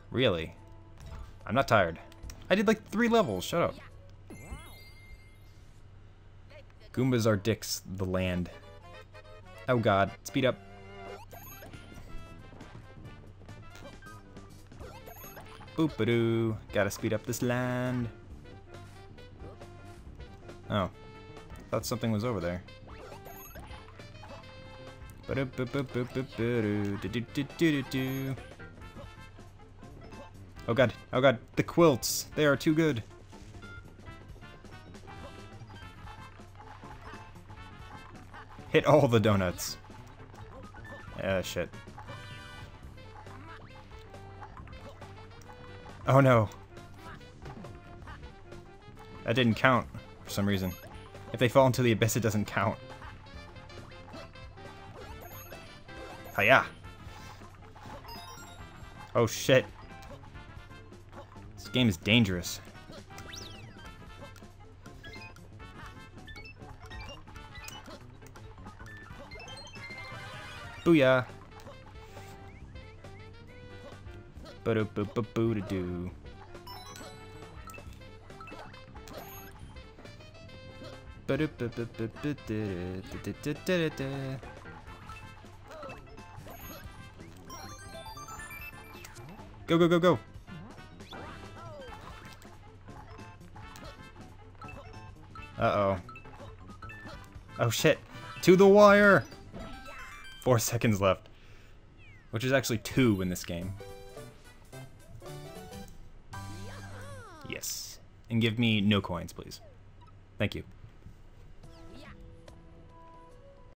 Really? I'm not tired. I did like 3 levels. Shut up. Goombas are dicks. The land. Oh god. Speed up. Boop-a-doo. Gotta speed up this land. Oh. Thought something was over there. Oh god. Oh god. The quilts. They are too good. Hit all the donuts. Shit. Oh no. That didn't count for some reason. If they fall into the abyss, it doesn't count. Hiya! Oh shit. This game is dangerous. Booyah! Ba-do-ba-ba-boo-da-doo. Ba-do-ba-ba-ba-ba-da-da-da-da-da-da. Go, go, go, go! Uh-oh. Oh shit! To the wire! 4 seconds left. Which is actually 2 in this game. Yes. And give me no coins, please. Thank you.